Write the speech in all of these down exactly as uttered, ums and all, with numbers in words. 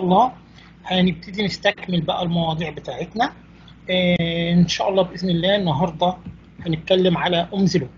الله هنبتدي نستكمل بقى المواضيع بتاعتنا. آه ان شاء الله باذن الله النهارده هنتكلم على اومز لو.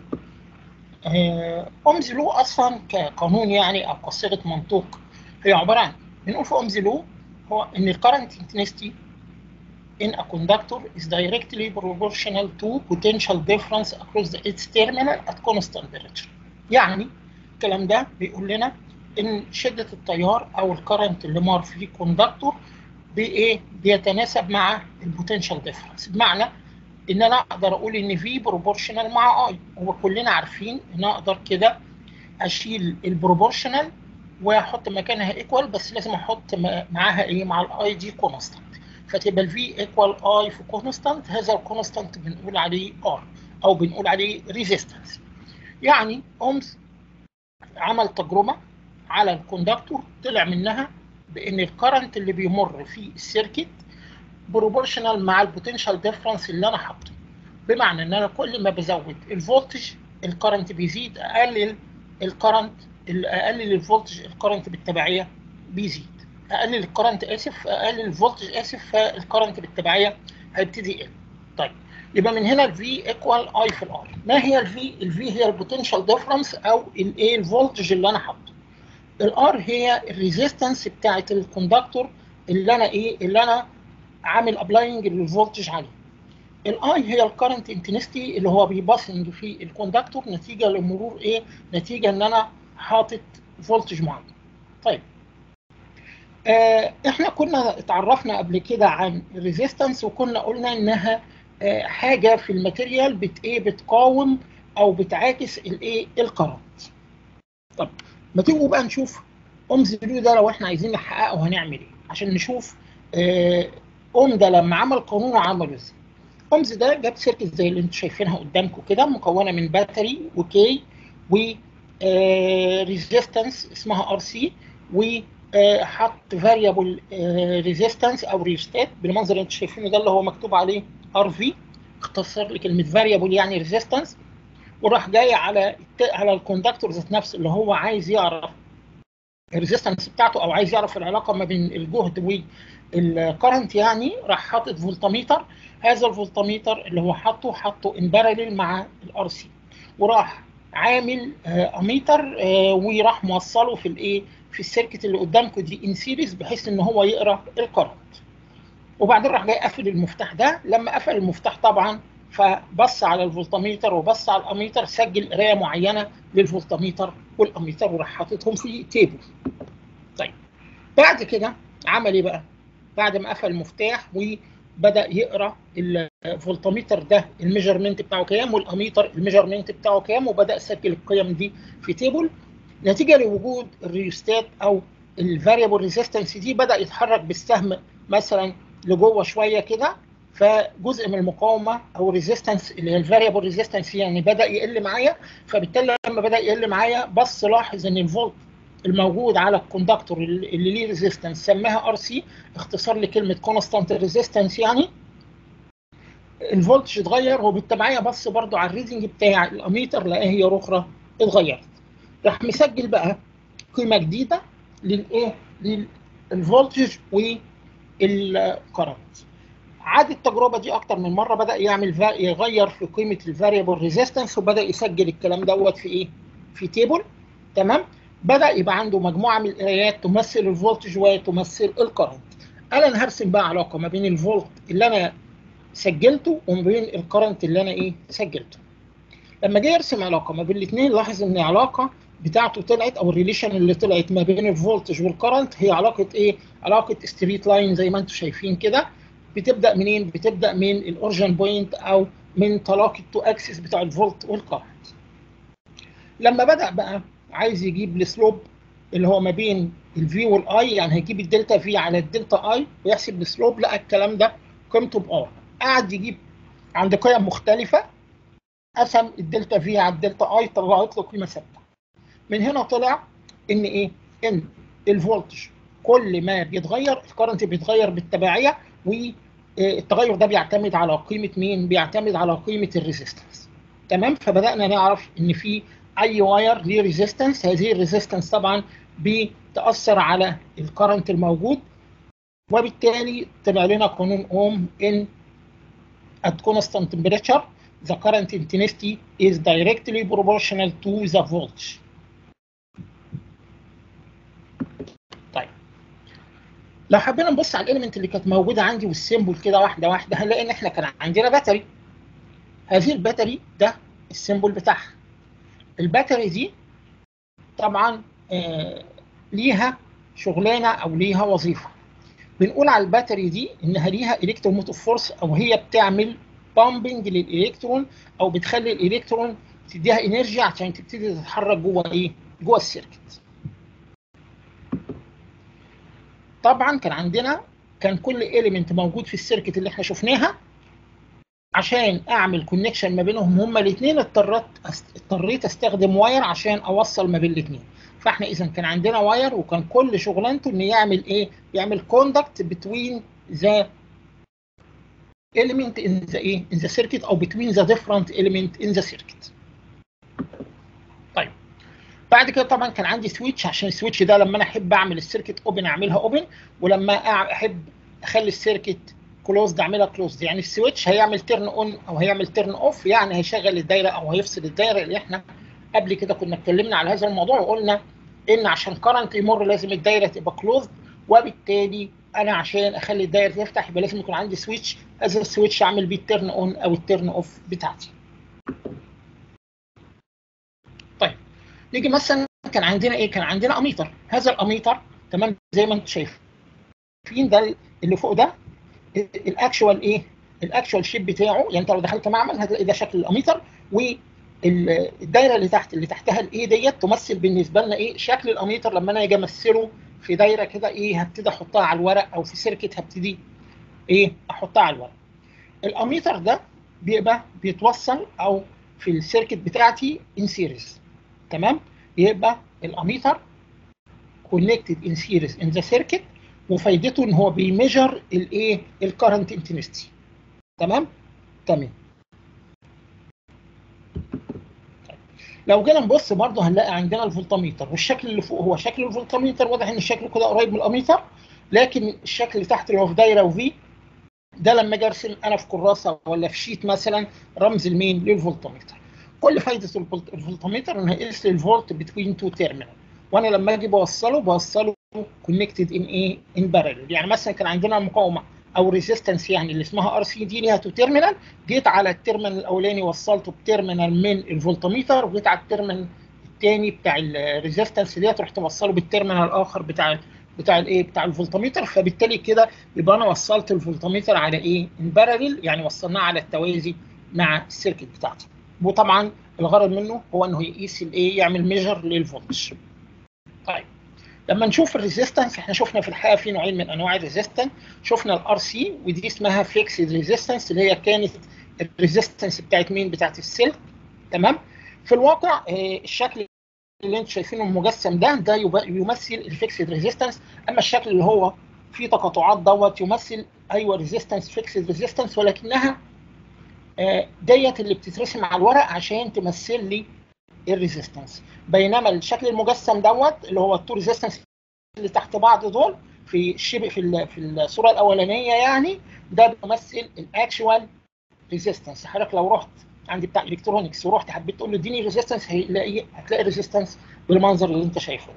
آه اومز لو اصلا كقانون يعني او كصيغه منطوق هي عباره عن بنقول في اومز لو هو ان الكرنت انتنسيتي in a conductor is directly proportional to potential difference across the its terminal at constant temperature. يعني الكلام ده بيقول لنا ان شده التيار او الكرنت اللي مار في كوندكتور بايه بيتناسب مع البوتنشال ديفرنس، بمعنى ان انا اقدر اقول ان في بروبورشنال مع اي، وكلنا عارفين ان اقدر كده اشيل البروبورشنال واحط مكانها ايكوال، بس لازم احط معاها ايه مع الاي دي كونستانت، فتبقى الفي ايكوال اي في كونستانت. هذا الكونستانت بنقول عليه ار او بنقول عليه ريزيستنس. يعني اومز عمل تجربه على الكوندكتور طلع منها بان الكرنت اللي بيمر في السيركت بروبورشنال مع البوتنشال ديفرنس اللي انا حاطه، بمعنى ان انا كل ما بزود الفولتج الكرنت بيزيد، اقلل الكرنت اقلل الفولتج الكرنت بالتبعيه بيزيد، اقلل الكرنت اسف اقلل الفولتج اسف فالكرنت بالتبعيه هيبتدي يقل. طيب يبقى من هنا الفي ايكوال اي في الار. ما هي الفي؟ الفي هي البوتنشال ديفرنس او الايه الفولتج اللي انا حاطه. الار هي الريزيستنس بتاعه الكوندكتور اللي انا ايه اللي انا عامل ابلاينج للفولتج عليه. الاي هي الكرنت انتنسيتي اللي هو بيباسنج في الكوندكتور نتيجه لمرور ايه نتيجه ان انا حاطط فولتج معين. طيب آه احنا كنا اتعرفنا قبل كده عن الريزيستنس وكنا قلنا انها آه حاجه في الماتيريال بت ايه بتقاوم او بتعاكس الايه الكرنت. طب ما تيجوا بقى نشوف اومز لو ده لو احنا عايزين نحققه هنعمل ايه عشان نشوف آه اوم ده لما عمل قانونه عمله ازاي. اومز ده جاب سيركت زي اللي انتم شايفينها قدامكم كده، مكونه من باتري وكي و ريزيستنس اسمها ار سي، وحط فاريبل ريزيستنس او ريستات بالمنظر اللي انتم شايفينه ده اللي هو مكتوب عليه ار في، اختصر لكلمه فاريبل يعني ريزيستنس، وراح جاي على على الكوندكتور ذات نفسه اللي هو عايز يعرف الريزيستنس بتاعته او عايز يعرف العلاقه ما بين الجهد والكرنت، يعني راح حاطط فولتميتر. هذا الفولتميتر اللي هو حاطه حاطه ان باراليل مع الار سي، وراح عامل آه اميتر آه وراح موصله في الايه في السيركت اللي قدامكم دي ان سيريز بحيث ان هو يقرا الكرنت. وبعدين راح جاي قافل المفتاح ده. لما قفل المفتاح طبعا فبص على الفولتميتر وبص على الاميتر، سجل قرايه معينه للفولتميتر والاميتر وراح حاططهم في تيبل. طيب بعد كده عمل ايه بقى؟ بعد ما قفل المفتاح وبدا يقرا الفولتميتر ده الميجرمنت بتاعه كام والاميتر الميجرمنت بتاعه كام، وبدا يسجل القيم دي في تيبل. نتيجه لوجود الريوستات او الفاريبل ريزيستنس دي بدا يتحرك بالسهم مثلا لجوه شويه كده، فجزء من المقاومه او الريزيستنس اللي هي الفاريبل ريزيستنس يعني بدا يقل معايا. فبالتالي لما بدا يقل معايا بص لاحظ ان الفولت الموجود على الكوندكتور اللي ليه ريزيستنس سماها ار سي، اختصار لكلمه كونستانت ريزيستنس، يعني الفولتج اتغير. وبالتبعيه بص برضو على الريدنج بتاع الاميتر لقاه هي اخرى اتغيرت. راح مسجل بقى قيمه جديده للايه للفولتج والكرنت. عاد التجربه دي اكتر من مره، بدا يعمل يغير في قيمه الفاريبل ريزيستنس وبدا يسجل الكلام دوت في ايه في تيبل. تمام. بدا يبقى عنده مجموعه من القرايات تمثل الفولتج وتمثل الكرنت. انا هرسم بقى علاقه ما بين الفولت اللي انا سجلته وما بين الكرنت اللي انا ايه سجلته. لما جه يرسم علاقه ما بين الاثنين لاحظ ان العلاقه بتاعته طلعت او الريليشن اللي طلعت ما بين الفولتج والكرنت هي علاقه ايه علاقه ستريت لاين زي ما انتم شايفين كده. بتبدا منين؟ بتبدا من الاوريجن بوينت او من تلاقي التو اكسس بتاع الفولت والكرنت. لما بدا بقى عايز يجيب السلوب اللي هو ما بين الفي والاي، يعني هيجيب الدلتا في على الدلتا اي ويحسب السلوب، لقى الكلام ده قيمته بار. قعد يجيب عند قيم مختلفه، قسم الدلتا في على الدلتا اي طلعت له قيمه ثابته. من هنا طلع ان ايه ان الفولتج كل ما بيتغير الكرنت بيتغير بالتبعيه، والتغير ده بيعتمد على قيمه مين؟ بيعتمد على قيمه الريزيستنس. تمام. فبدانا نعرف ان في اي واير ليه ريزيستنس، هذه الريزيستنس طبعا بتاثر على الكرنت الموجود، وبالتالي طلع لنا قانون اوم ان at constant temperature the current intensity is directly proportional to the voltage. طيب لو حبينا نبص على الاليمنت اللي كانت موجوده عندي والسيمبل كده واحده واحده، هنلاقي ان احنا كان عندنا باتري. هذه الباتري ده السيمبل بتاعها. الباتري دي طبعا آه ليها شغلانه او ليها وظيفه. بنقول على الباتري دي انها ليها الكتروموتيف فورس، او هي بتعمل بامبنج للالكترون، او بتخلي الالكترون تديها انرجي عشان تبتدي تتحرك جوه ايه؟ جوه السيركت. طبعا كان عندنا كان كل اليمنت موجود في السيركت اللي احنا شفناها، عشان اعمل كونكشن ما بينهم هما الاثنين اضطريت اضطريت استخدم واير عشان اوصل ما بين الاثنين. فاحنا اذا كان عندنا واير، وكان كل شغلانته انه يعمل ايه؟ يعمل كوندكت بتوين ذا element in the ايه؟ in the circuit، او between the different element in the circuit. طيب بعد كده طبعا كان عندي سويتش، عشان السويتش ده لما انا احب اعمل السيركت اوبن اعملها اوبن، ولما احب اخلي السيركت كلوزد اعملها كلوزد. يعني السويتش هيعمل تيرن اون او هيعمل تيرن اوف، يعني هيشغل الدايره او هيفصل الدايره. اللي احنا قبل كده كنا اتكلمنا على هذا الموضوع وقلنا ان عشان كرنت يمر لازم الدايره تبقى كلوزد، وبالتالي انا عشان اخلي الدايره تفتح يبقى لازم يكون عندي سويتش، هذا السويتش اعمل بيه التيرن اون او التيرن اوف بتاعتي. طيب نيجي مثلا كان عندنا ايه؟ كان عندنا اميتر. هذا الاميتر تمام زي ما انتم شايفين، ده اللي فوق ده الاكشوال ايه؟ الاكشوال شيب بتاعه. يعني انت لو دخلت معمل هتلاقي ده شكل الاميتر، والدايره اللي تحت اللي تحتها الايه ديت تمثل بالنسبه لنا ايه؟ شكل الاميتر. لما انا اجي امثله في دايره كده ايه؟ هبتدي احطها على الورق، او في سيركت هبتدي ايه؟ احطها على الورق. الاميتر ده بيبقى بيتوصل او في السيركت بتاعتي ان سيريز. تمام؟ يبقى الاميتر كونكتد ان سيريز ان ذا سيركت، وفايدته ان هو بيميجر الايه؟ الكرنت انتنسيتي. تمام؟ تمام. لو جينا نبص برضه هنلاقي عندنا الفولتميتر، والشكل اللي فوق هو شكل الفولتميتر. واضح ان الشكل كده قريب من الاميتر، لكن الشكل اللي تحت اللي هو في دايره وفي ده لما اجي ارسم انا في كراسه ولا في شيت مثلا رمز المين للفولتميتر. كل فايده الفولتميتر انه يقيس لي الفولت بتوين تو تيرمينال، وانا لما اجي بوصله بوصله كونكتد ان ايه؟ ان بارلل. يعني مثلا كان عندنا مقاومه او ريزيستنس يعني اللي اسمها ار سي دي ليها تو تيرمينال، جيت على التيرمينال الاولاني وصلته بتيرمينال من الفولتميتر، وجيت على التيرمينال الثاني بتاع الريزيستنس ديت رحت موصله بالتيرمينال الاخر بتاع بتاع الايه؟ بتاع الفولتميتر. فبالتالي كده يبقى انا وصلت الفولتميتر على ايه؟ ان بارلل، يعني وصلناه على التوازي مع السيركت بتاعتي. وطبعا الغرض منه هو انه يقيس الايه؟ يعمل ميجر للفولتج. طيب لما نشوف الريزيستنس، احنا شفنا في الحقيقه في نوعين من انواع الريزيستنس. شفنا الار سي، ودي اسمها فيكسد ريزيستنس، اللي هي كانت الريزيستنس بتاعت مين؟ بتاعت السلك. تمام؟ في الواقع اه الشكل اللي انتم شايفينه المجسم ده ده يمثل الفيكسد ريزيستنس، اما الشكل اللي هو فيه تقاطعات دوت يمثل ايوه ريزيستنس فيكسد ريزيستنس، ولكنها اه ديت اللي بتترسم على الورق عشان تمثل لي الريزيستنس. بينما الشكل المجسم دوت اللي هو التو ريزيستنس اللي تحت بعض دول في الشبه في في الصوره الاولانيه، يعني ده بيمثل الاكشوال ريزيستنس. حضرتك لو رحت عند بتاع الكترونكس ورحت حبيت تقول له اديني ريزيستنس، هيلاقي هتلاقي ريزيستنس بالمنظر اللي انت شايفه ده.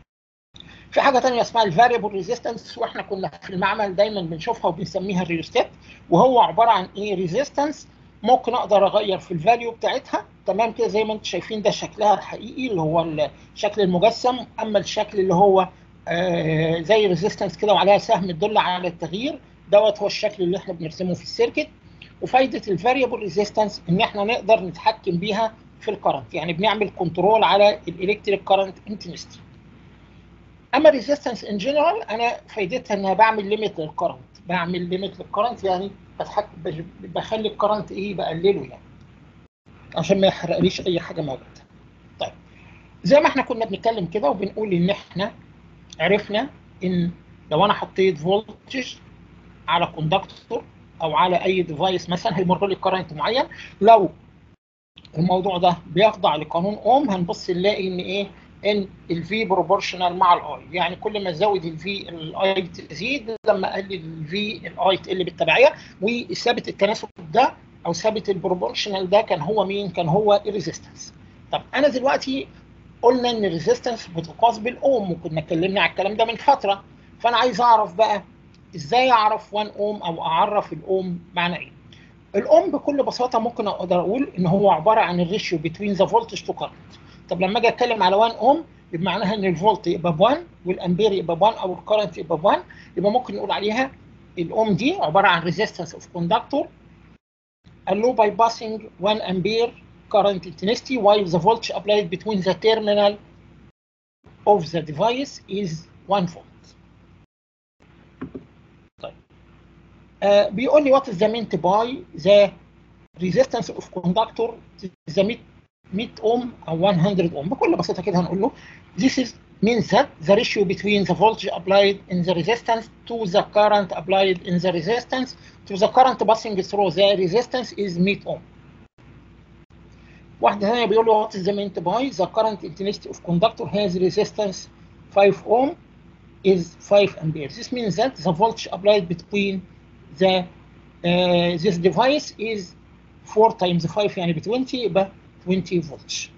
في حاجه ثانيه اسمها الفاريبل ريزيستنس، واحنا كنا في المعمل دايما بنشوفها وبنسميها الريوستات، وهو عباره عن ايه؟ ريزيستنس ممكن اقدر اغير في الفاليو بتاعتها. تمام كده زي ما انتم شايفين ده شكلها الحقيقي اللي هو الشكل المجسم، اما الشكل اللي هو آه زي ريزيستنس كده وعليها سهم تدل على التغيير دوت هو الشكل اللي احنا بنرسمه في السيركت. وفايده الفاريبل ريزيستنس ان احنا نقدر نتحكم بيها في الكرنت، يعني بنعمل كنترول على الالكتريك كرنت انتنسيتي. اما الريزيستنس ان جنرال انا فايدتها ان انا بعمل ليميت للكرنت، بعمل ليميت للكرنت يعني بتحكم بخلي الكرنت ايه؟ بقلله يعني عشان ما يحرقليش اي حاجه موجوده. طيب زي ما احنا كنا بنتكلم كده وبنقول ان احنا عرفنا ان لو انا حطيت فولتج على كوندكتور او على اي ديفايس مثلا هيمر لي كرنت معين. لو الموضوع ده بيخضع لقانون اوم، هنبص نلاقي ان ايه، ان الفي بروبورشنال مع الاي، يعني كل ما ازود الفي الاي تزيد، لما اقلل الفي الاي تقل بالتبعيه. وثابت التناسب ده او ثابت البروبورشنال ده كان هو مين؟ كان هو الريزيستنس. طب انا دلوقتي قلنا ان الريزيستنس بتقاس بالاوم، وكنا اتكلمنا على الكلام ده من فتره. فانا عايز اعرف بقى ازاي اعرف واحد اوم او اعرف الاوم معنى ايه. الاوم بكل بساطه ممكن اقدر اقول ان هو عباره عن الريشيو بتوين ذا فولتج تو كارنت. طب لما اجي اتكلم على واحد اوم يبقى معناها ان الفولت يبقى ب واحد والامبير يبقى ب واحد او الكرنت يبقى ب واحد. يبقى ممكن نقول عليها الاوم دي عباره عن ريزيستنس اوف كوندكتور allow by passing one ampere current intensity while the voltage applied between the terminal of the device is one volt. طيب آه بيقول لي what is the meant by the resistance of conductor the مية اوم او مية اوم. بكل بساطه كده هنقول له this is means that the ratio between the voltage applied in the resistance to the current applied in the resistance to the current passing through the resistance is مية اوم. واحده ثانيه بيقول له what is the meant by the current intensity of conductor has resistance five ohm is five amperes. This means that the voltage applied between the uh, this device is four times five يعني ب عشرين، يبقى عشرين فولت.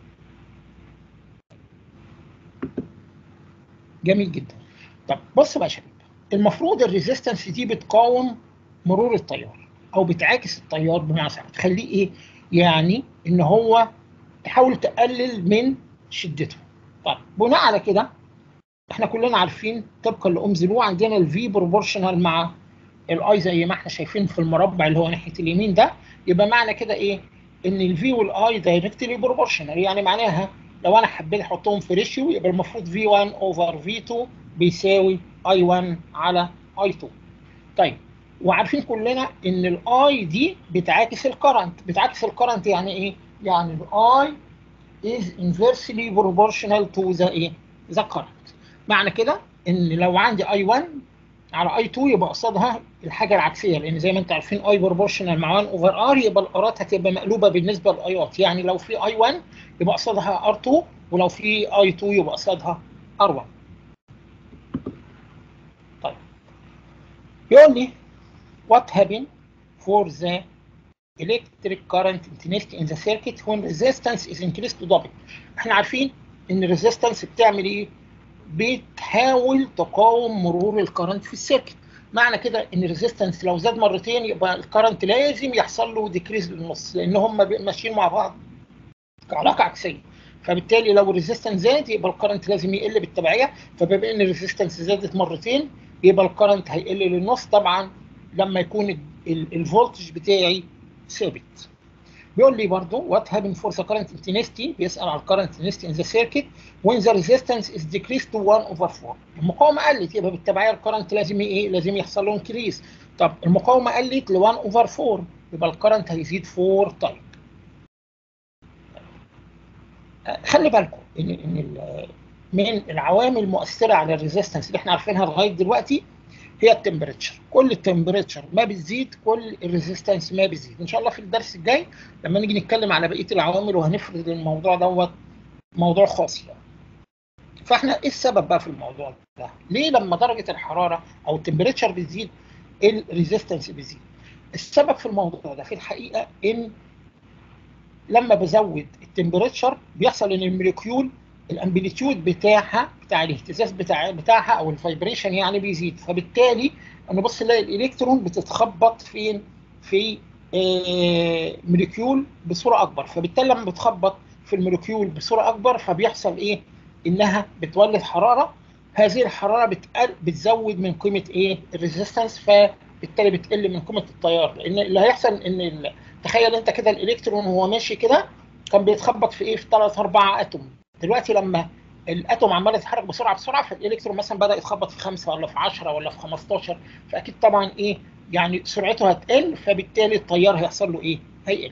جميل جدا. طب بص بقى يا شباب، المفروض الريزيستنس دي بتقاوم مرور التيار او بتعاكس التيار، بمعنى صح تخليه ايه؟ يعني ان هو تحاول تقلل من شدته. طيب بناء على كده احنا كلنا عارفين طبقا لاومز لو عندنا الفي بروبورشنال مع الاي زي ما احنا شايفين في المربع اللي هو ناحيه اليمين ده. يبقى معنى كده ايه؟ ان الفي والاي دايركتلي بروبورشنال، يعني معناها لو انا حبيت احطهم في ريشيو يبقى المفروض في واحد اوفر في اتنين بيساوي اي واحد على اي اتنين. طيب وعارفين كلنا ان الاي دي بتعاكس الكرنت. بتعاكس الكرنت يعني ايه؟ يعني الاي is inversely proportional to the ايه؟ the current. معنى كده ان لو عندي اي واحد على اي اتنين يبقى قصادها الحاجه العكسيه، لان زي ما انتم عارفين اي بروبورشنال مع واحد اوفر ار يبقى الارات هتبقى مقلوبه بالنسبه للايات. يعني لو في اي واحد يبقى قصادها ار اتنين، ولو في اي اتنين يبقى قصادها ار واحد. طيب يقول لي what happened for the electric current intensity in the circuit when resistance is increased to double. احنا عارفين ان الريزيستنس بتعمل ايه؟ بتحاول تقاوم مرور الكرنت في السيركت. معنى كده ان الريزيستنس لو زاد مرتين يبقى الكرنت لازم يحصل له ديكريز للنص، لان هم ماشيين مع بعض كعلاقه عكسيه. فبالتالي لو الريزيستنس زاد يبقى الكرنت لازم يقل بالتبعيه، فبما ان الريزيستنس زادت مرتين يبقى الكرنت هيقل للنص طبعا لما يكون الفولتج بتاعي ثابت. بيقول لي برضو what happened for the current intensity، بيسأل على current intensity in the circuit when the resistance is decreased to one over four. المقاومة قلت يبقى بالتبعية الكرنت لازم ايه؟ لازم يحصل له increase. طب المقاومة قلت ل one over four يبقى الكرنت هيزيد four تايم. خلي بالكم ان ان من العوامل المؤثرة على الريزيستنس اللي احنا عارفينها لغاية دلوقتي هي التمبريتشر. كل التمبريتشر ما بتزيد كل الريزيستنس ما بيزيد. ان شاء الله في الدرس الجاي لما نيجي نتكلم على بقيه العوامل وهنفرد الموضوع دوت موضوع خاص يعني. فاحنا ايه السبب بقى في الموضوع ده؟ ليه لما درجه الحراره او التمبريتشر بتزيد الريزيستنس بيزيد؟ السبب في الموضوع ده في الحقيقه ان لما بزود التمبريتشر بيحصل ان الموليكيول الامبليتيود بتاعها بتاع الاهتزاز بتاع بتاعها او الفايبريشن يعني بيزيد. فبالتالي انا بص الاقي الالكترون بتتخبط فين؟ في آه موليكيول بصوره اكبر. فبالتالي لما بتخبط في الموليكيول بصوره اكبر فبيحصل ايه؟ انها بتولد حراره. هذه الحراره بتقل بتزود من قيمه ايه؟ الريزيستنس، فبالتالي بتقل من قيمه التيار. لان اللي هيحصل ان تخيل انت كده الالكترون وهو ماشي كده كان بيتخبط في ايه؟ في ثلاث اربع اتوم. دلوقتي لما الاتوم عماله تتحرك بسرعه بسرعه فالالكترون مثلا بدا يتخبط في خمسه ولا في عشرة ولا في خمستاشر، فاكيد طبعا ايه؟ يعني سرعته هتقل، فبالتالي التيار هيحصل له ايه؟ هيقل.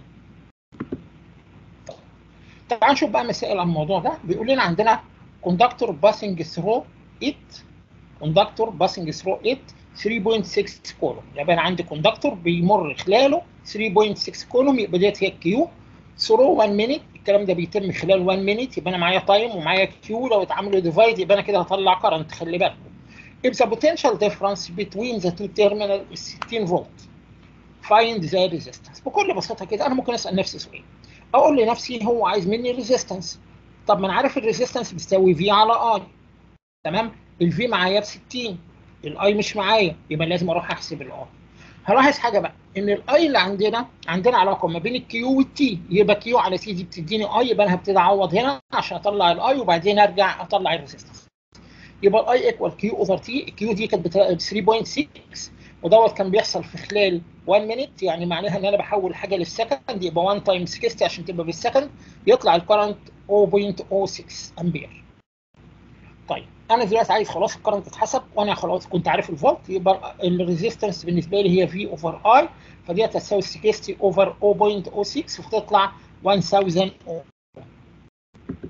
تعال نشوف بقى مسائل عن الموضوع ده. بيقول لنا عندنا كوندكتور باسنج ثرو ثمانية كوندكتور باسنج ثرو ثمانية ثلاثة فاصلة ستة كولوم. يبقى انا عندي كوندكتور بيمر خلاله ثلاثة فاصلة ستة كولوم، يبقى ديت هي الكيو. ثرو واحد مينيت، الكلام ده بيتم خلال واحد مينيت، يبقى انا معايا تايم ومعايا كيو، لو اتعملوا ديفايد يبقى انا كده هطلع كرنت. خلي بالكم if the potential difference between the two terminals is ستين فولت find the resistance. بكل بساطه كده انا ممكن اسال نفسي سؤال، اقول لنفسي هو عايز مني ريزيستنس، طب ما انا عارف الريزيستنس بتساوي في على اي، تمام؟ الفي معايا ب ستين، الاي مش معايا، يبقى لازم اروح احسب الاي. هلاحظ حاجه بقى، ان الاي اللي عندنا عندنا علاقه ما بين الكيو والتي، يبقى كيو على تي دي بتديني اي، يبقى انا هبتدي اعوض هنا عشان اطلع الاي وبعدين ارجع اطلع الريزيستنس. يبقى الاي ايكوال كيو اوفر تي، الكيو دي كانت ب ثلاثة فاصلة ستة ودوت كان بيحصل في خلال واحد مينيت، يعني معناها ان انا بحول حاجه للسكند، يبقى واحد تايمز ستين عشان تبقى بالسكند، يطلع الكرنت صفر فاصلة صفر ستة امبير. طيب انا دلوقتي عايز خلاص الكرنت اتحسب وانا خلاص كنت عارف الفولت، يبقى الريزيستنس بالنسبه لي هي في اوفر اي، فدي هتساوي ستين اوفر صفر فاصلة صفر ستة فتطلع ألف اوم.